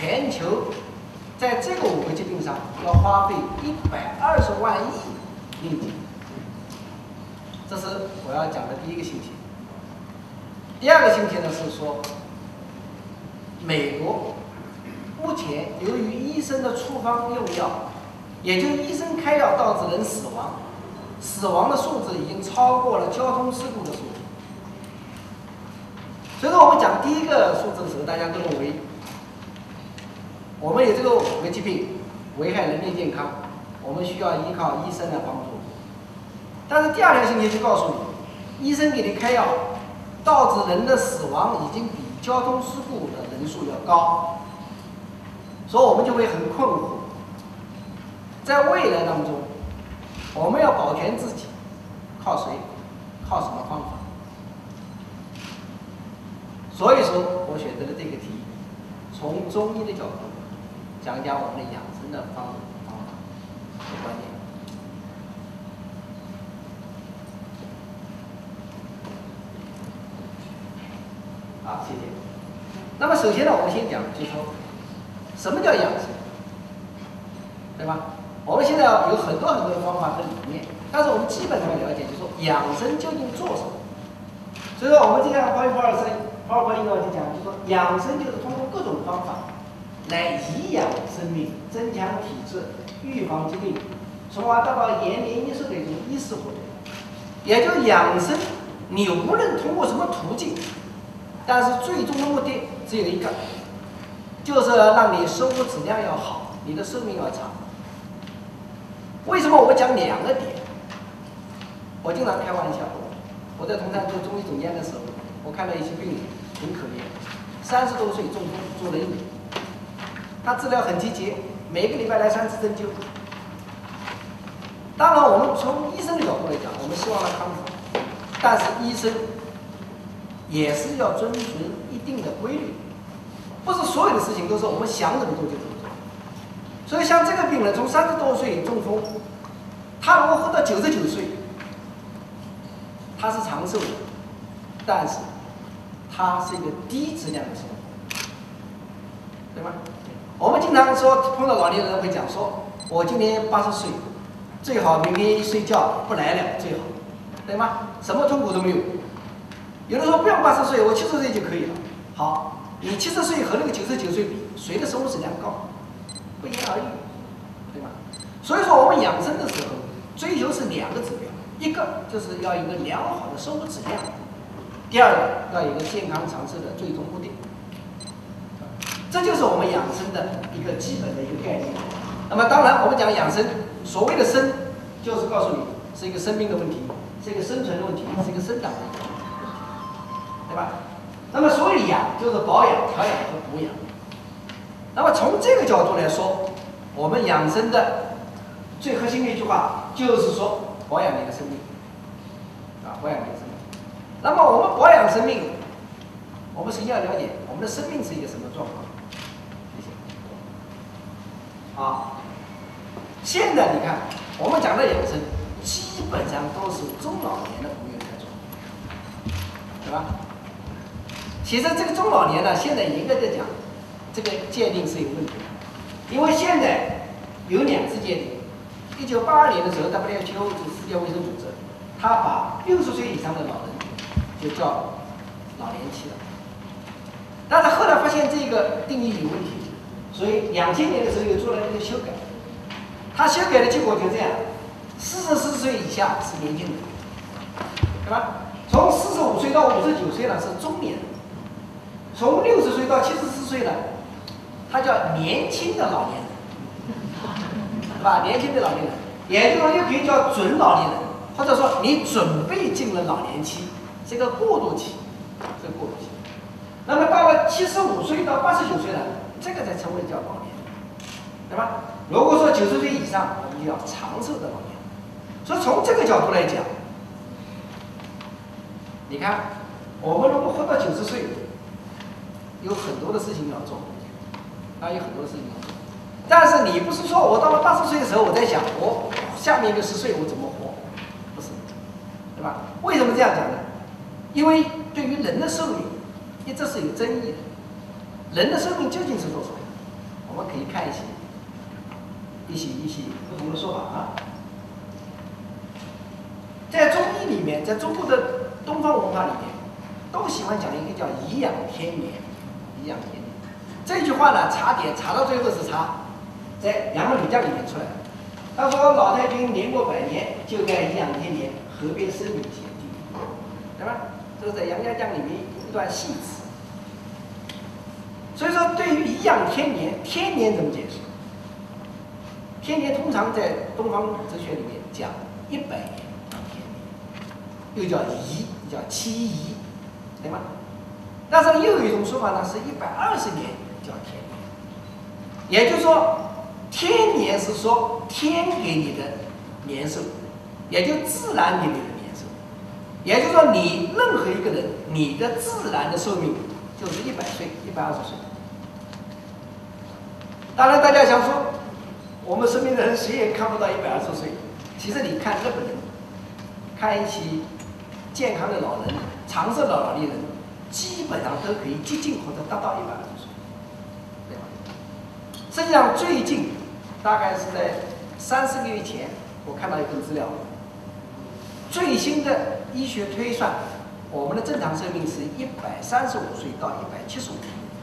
全球在这个5个疾病上要花费120万亿令吉。这是我要讲的第一个信息。第二个信息呢是说，美国目前由于医生的处方用药，也就是医生开药导致人死亡，死亡的数字已经超过了交通事故的数字。所以说，我们讲第一个数字的时候，大家都认为我们有这个5个疾病危害人类健康，我们需要依靠医生来帮助。但是第二条信息就告诉你，医生给你开药，导致人的死亡已经比交通事故的人数要高，所以我们就会很困惑。在未来当中，我们要保全自己，靠谁？靠什么方法？所以说我选择了这个题，从中医的角度讲讲我们的养生的方法和观点。好，谢谢。那么首先呢，我们先讲，就是说，什么叫养生，对吧？我们现在有很多的方法和理念，但是我们基本上了解，就是说养生究竟做什么。所以说，我们这样PowerPoint就讲，就是说养生就是通过各种方法来颐养生命，增强体质，预防疾病，从而达到延年益寿的一种医师活动。也就是养生，你无论通过什么途径，但是最终的目的只有一个，就是让你生活质量要好，你的寿命要长。为什么我讲2个点？我经常开玩笑，我在同山做中医总监的时候，我看到一些病人很可怜，30多岁中风坐轮椅，他治疗很积极，每个礼拜来3次针灸。当然，我们从医生的角度来讲，我们希望他康复，但是医生也是要遵循一定的规律，不是所有的事情都是我们想怎么做就怎么做。所以像这个病人从30多岁中风，他如果活到99岁，他是长寿的，但是他是一个低质量的生活，对吗？我们经常说碰到老年人会讲说，我今年80岁，最好明天一睡觉不来了最好，对吗？什么痛苦都没有。有人说不用80岁，我70岁就可以了。好，你70岁和那个99岁比，谁的生活质量高？不言而喻，对吧？所以说我们养生的时候，追求是2个指标，一个就是要有一个良好的生活质量，第二个要有一个健康长寿的最终目的。这就是我们养生的一个基本的一个概念。那么当然，我们讲养生，所谓的生，就是告诉你是一个生命的问题，是一个生存的问题，是一个生长的问题，对吧？那么所谓养，就是保养、调养和补养。那么从这个角度来说，我们养生的最核心的一句话就是说保养你的生命，保养你的生命。那么我们保养生命，我们首先要了解我们的生命是一个什么状况。谢谢。好，现在你看我们讲的养生，基本上都是中老年的朋友在做，对吧？其实这个中老年呢，现在严格的讲，这个界定是有问题的，因为现在有2次界定。1982年的时候 ，WHO 就是世界卫生组织，他把60岁以上的老人就叫老年期了。但是后来发现这个定义有问题，所以2000年的时候又做了一个修改。他修改的结果就这样：44岁以下是年轻人，对吧？从45岁到59岁呢是中年人，从60岁到74岁呢，他叫年轻的老年人。是吧？年轻的老年人，也就是说又可以叫准老年人，或者说你准备进了老年期，是一个过渡期，是个过渡期。那么到了75岁到89岁了，这个才称为叫老年人，对吧？如果说90岁以上，我们就叫长寿的老年人。所以从这个角度来讲，你看，我们如果活到90岁，有很多的事情要做，有很多事情要做。但是你不是说我到了80岁的时候，我在想我下面一个10岁我怎么活，不是，对吧？为什么这样讲呢？因为对于人的寿命一直是有争议的，人的寿命究竟是多少？ 看一些不同的说法啊。在中医里面，在中国的东方文化里面，都喜欢讲一个叫颐养天年。颐养天年这句话呢，查到最后是在《杨门吕将》里面出来的。他说：“老太君年过100年，就该颐养天年，何必生女贤弟？”对吧？这是在《杨家将》里面一段戏词。所以说，对于颐养天年，天年怎么解释？天年通常在东方哲学里面讲100年叫天年，又叫颐，叫期颐，对吗？但是又有一种说法呢，是120年叫天年，也就是说，天年是说天给你的年寿，也就自然给你的年寿，也就是说，你任何一个人，你的自然的寿命就是100岁、120岁。当然，大家想说，我们身边的人谁也看不到120岁。其实你看日本人，看一些健康的老人、长寿的老年人，基本上都可以接近或者达到120岁，对吧？实际上，最近大概是在30个月前，我看到一份资料，最新的医学推算，我们的正常寿命是135岁到175岁。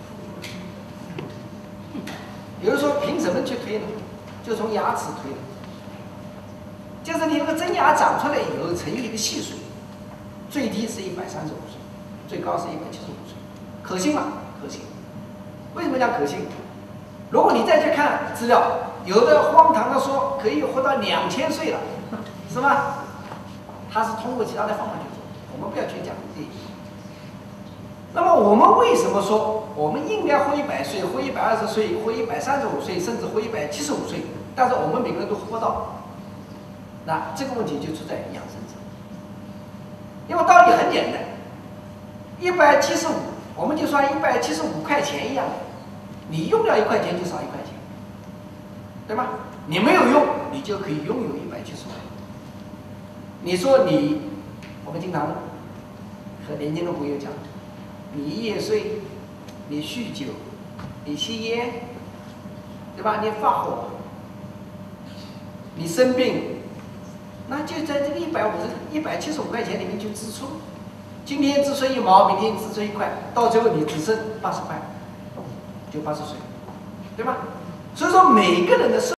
有人说凭什么去推呢？就从牙齿推的，就是你那个真牙长出来以后乘以一个系数，最低是135岁，最高是175岁，可信吗？可信。为什么讲可信？如果你再去看资料，有的荒唐的说可以活到2000岁了，是吧？他是通过其他的方法去做，我们不要去讲这个。那么我们为什么说我们应该活100岁、活120岁、活135岁，甚至活175岁？但是我们每个人都活不到，那这个问题就出在养生上。因为道理很简单，175，我们就算175块钱一样的，你用掉1块钱就少1块钱，对吗？你没有用，你就可以拥有175块。你说我们经常和年轻的朋友讲，你夜睡，你酗酒，你吸烟，对吧？你发火，你生病，那就在这个175块钱里面去支出。今天支出1毛，明天支出1块，到最后你只剩80块，就80岁，对吧？所以说每个人的